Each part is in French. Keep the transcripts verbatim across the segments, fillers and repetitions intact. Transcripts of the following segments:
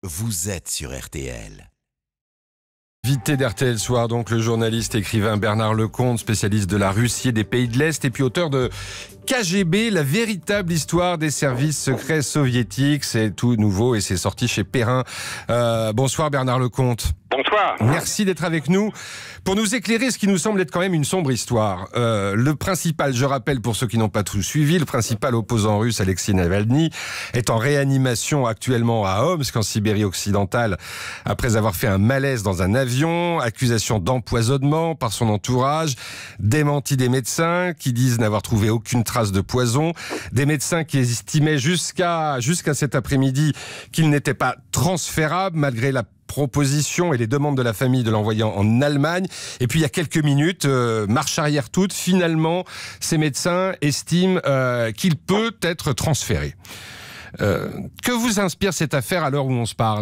vous êtes sur R T L. Invité d'R T L Soir, donc le journaliste écrivain Bernard Lecomte, spécialiste de la Russie et des pays de l'Est, et puis auteur de K G B, la véritable histoire des services secrets soviétiques. C'est tout nouveau et c'est sorti chez Perrin. Euh, bonsoir Bernard Lecomte. Bonsoir. Merci d'être avec nous pour nous éclairer ce qui nous semble être quand même une sombre histoire. Euh, le principal, je rappelle pour ceux qui n'ont pas tout suivi, le principal opposant russe Alexei Navalny est en réanimation actuellement à Omsk, en Sibérie occidentale, après avoir fait un malaise dans un avion, accusation d'empoisonnement par son entourage, démenti des médecins qui disent n'avoir trouvé aucune trace de poison, des médecins qui estimaient jusqu'à jusqu'à cet après-midi qu'il n'était pas transférable malgré la proposition et les demandes de la famille de l'envoyer en Allemagne. Et puis il y a quelques minutes, euh, marche arrière toute, finalement, ces médecins estiment euh, qu'il peut être transféré. Euh, que vous inspire cette affaire à l'heure où on se parle ?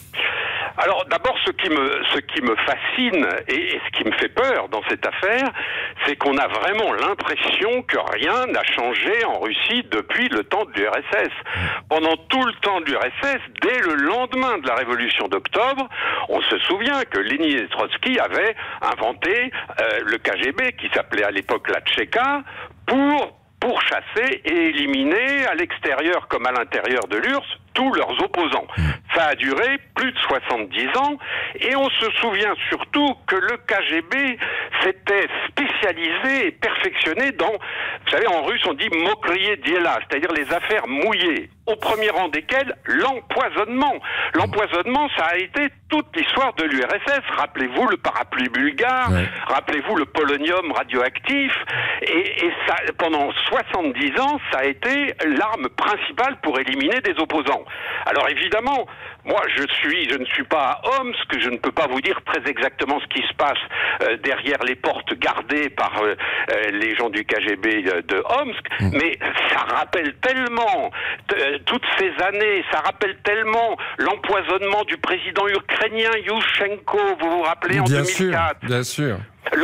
Alors d'abord, ce qui me ce qui me fascine et, et ce qui me fait peur dans cette affaire, c'est qu'on a vraiment l'impression que rien n'a changé en Russie depuis le temps de l'U R S S. Pendant tout le temps de l'U R S S, dès le lendemain de la révolution d'octobre, on se souvient que Lénine et Trotsky avaient inventé euh, le K G B, qui s'appelait à l'époque la Tchéka, pour pour chasser et éliminer à l'extérieur comme à l'intérieur de l'U R S S tous leurs opposants. Ça a duré plus de soixante-dix ans et on se souvient surtout que le K G B s'était spécialisé et perfectionné dans, vous savez, en russe on dit mokriye diela, c'est-à-dire les affaires mouillées, au premier rang desquelles l'empoisonnement. L'empoisonnement, ça a été toute l'histoire de l'U R S S. Rappelez-vous le parapluie bulgare, ouais. Rappelez-vous le polonium radioactif, et, et ça, pendant soixante-dix ans, ça a été l'arme principale pour éliminer des opposants. Alors évidemment, moi je suis, je ne suis pas à Omsk, je ne peux pas vous dire très exactement ce qui se passe euh, derrière les portes gardées par euh, euh, les gens du K G B de Omsk, mmh. mais ça rappelle tellement euh, toutes ces années, ça rappelle tellement l'empoisonnement du président ukrainien Yushchenko, vous vous rappelez, en bien deux mille quatre. Sûr, bien sûr. Le,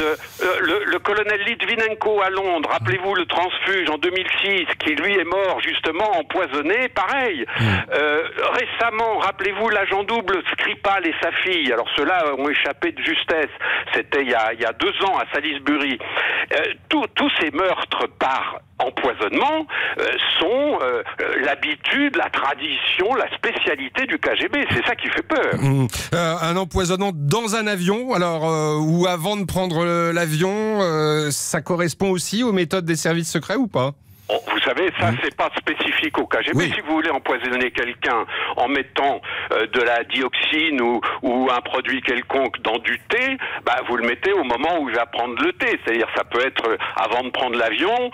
le, le colonel Litvinenko à Londres, rappelez-vous le transfuge en deux mille six, qui lui est mort justement empoisonné, pareil. Mmh. Euh, récemment, rappelez-vous l'agent double Skripal et sa fille, alors ceux-là ont échappé de justesse, c'était il y a, il y a deux ans à Salisbury. Euh, tous, tous ces meurtres par empoisonnement euh, sont euh, l'habitude, la tradition, la spécialité du K G B. C'est ça qui fait peur. Mmh. Euh, un empoisonnement dans un avion, alors euh, ou avant de prendre l'avion, euh, ça correspond aussi aux méthodes des services secrets ou pas ? Oh, vous savez, ça mmh. c'est pas spécifique au K G B. Oui. Si vous voulez empoisonner quelqu'un en mettant euh, de la dioxine ou, ou un produit quelconque dans du thé, bah vous le mettez au moment où il va prendre le thé. C'est-à-dire ça peut être avant de prendre l'avion,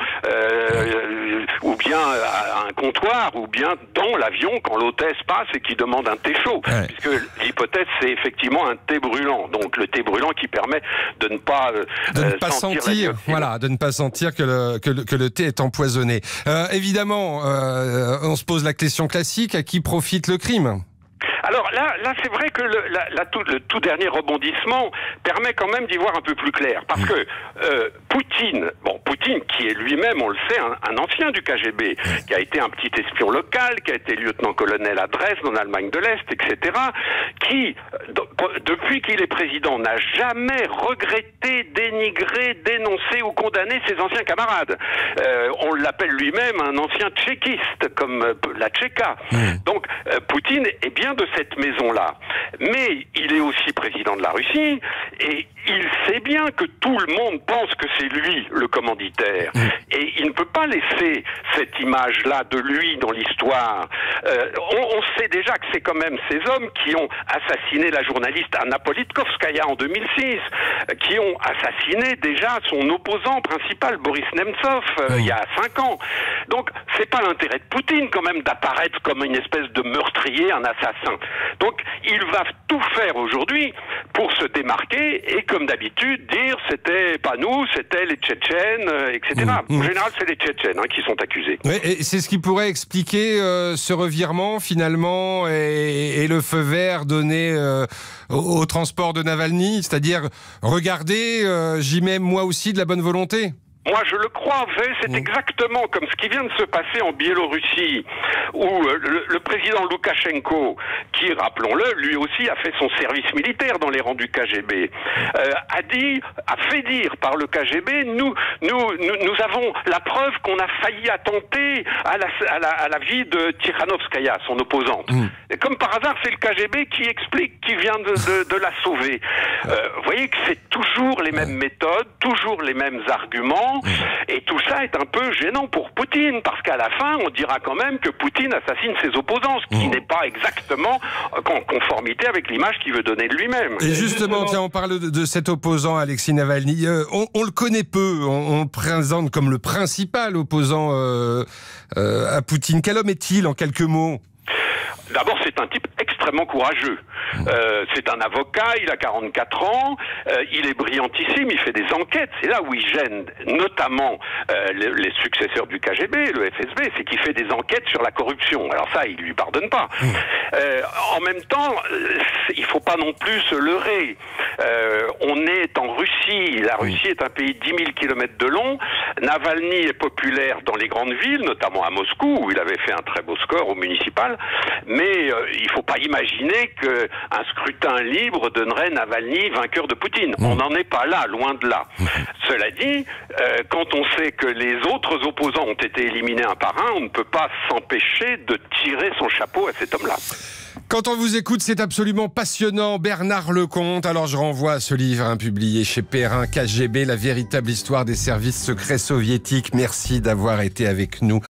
euh, ou bien à un comptoir, ou bien dans l'avion quand l'hôtesse passe et qui demande un thé chaud. Ouais. Puisque l'hypothèse c'est effectivement un thé brûlant. Donc le thé brûlant qui permet de ne pas euh, de ne pas sentir, sentir voilà, de ne pas sentir que le, que le, que le thé est empoisonné. Euh, évidemment, euh, on se pose la question classique, à qui profite le crime ? Alors là, là c'est vrai que le, la, la, tout, le tout dernier rebondissement permet quand même d'y voir un peu plus clair. Parce que euh, Poutine, bon, Poutine qui est lui-même, on le sait, un, un ancien du K G B, qui a été un petit espion local, qui a été lieutenant-colonel à Dresde, en Allemagne de l'Est, et cetera, qui, de, depuis qu'il est président, n'a jamais regretté, dénigré, dénoncé ou condamné ses anciens camarades. Euh, on l'appelle lui-même un ancien tchéquiste, comme euh, la Tchéka. Donc, euh, Poutine est bien de cette maison-là. Mais il est aussi président de la Russie et il sait bien que tout le monde pense que c'est lui le commanditaire. Mmh. Et il ne peut pas laisser cette image-là de lui dans l'histoire. Euh, on, on sait déjà que c'est quand même ces hommes qui ont assassiné la journaliste Anna Politkovskaya en deux mille six, qui ont assassiné déjà son opposant principal, Boris Nemtsov, euh, mmh. il y a cinq ans. Donc, c'est pas l'intérêt de Poutine quand même d'apparaître comme une espèce de meurtrier, un assassin. Donc, il va tout faire aujourd'hui pour se démarquer et, comme d'habitude, dire c'était pas nous, c'était les Tchétchènes, euh, et cetera. Mmh. En général, c'est les Tchétchènes hein, qui sont accusés. Oui, et c'est ce qui pourrait expliquer euh, ce revirement, finalement, et, et le feu vert donné euh, au, au transport de Navalny, c'est-à-dire, regardez, euh, j'y mets moi aussi de la bonne volonté. Moi, je le crois. Vous savez, c'est mmh. exactement comme ce qui vient de se passer en Biélorussie, où euh, le, le président Loukachenko, qui, rappelons-le, lui aussi a fait son service militaire dans les rangs du K G B, euh, a dit, a fait dire par le K G B, nous, nous, nous, nous avons la preuve qu'on a failli attenter à la, à la, à la vie de Tikhanovskaya, son opposante. Mmh. Et comme par hasard, c'est le K G B qui explique, qui vient de, de, de la sauver. Euh, vous voyez que c'est toujours les mêmes méthodes, toujours les mêmes arguments. Et tout ça est un peu gênant pour Poutine, parce qu'à la fin, on dira quand même que Poutine assassine ses opposants, ce qui mmh. n'est pas exactement en conformité avec l'image qu'il veut donner de lui-même. Et justement, tiens, on parle de, de cet opposant, Alexis Navalny. Euh, on, on le connaît peu, on, on le présente comme le principal opposant euh, euh, à Poutine. Quel homme est-il, en quelques mots ? D'abord, c'est un type extrêmement courageux. Euh, c'est un avocat, il a quarante-quatre ans, euh, il est brillantissime, il fait des enquêtes. C'est là où il gêne notamment euh, les, les successeurs du K G B, le F S B, c'est qu'il fait des enquêtes sur la corruption. Alors ça, il lui pardonne pas. Euh, en même temps, il faut pas non plus se leurrer. Euh, on est en Russie, la Russie est un pays de dix mille kilomètres de long. Navalny est populaire dans les grandes villes, notamment à Moscou, où il avait fait un très beau score au municipal. Mais euh, il ne faut pas imaginer qu'un scrutin libre donnerait Navalny vainqueur de Poutine. Mmh. On n'en est pas là, loin de là. Mmh. Cela dit, euh, quand on sait que les autres opposants ont été éliminés un par un, on ne peut pas s'empêcher de tirer son chapeau à cet homme-là. Quand on vous écoute, c'est absolument passionnant. Bernard Lecomte, alors je renvoie à ce livre hein, publié chez Perrin, K G B, la véritable histoire des services secrets soviétiques. Merci d'avoir été avec nous.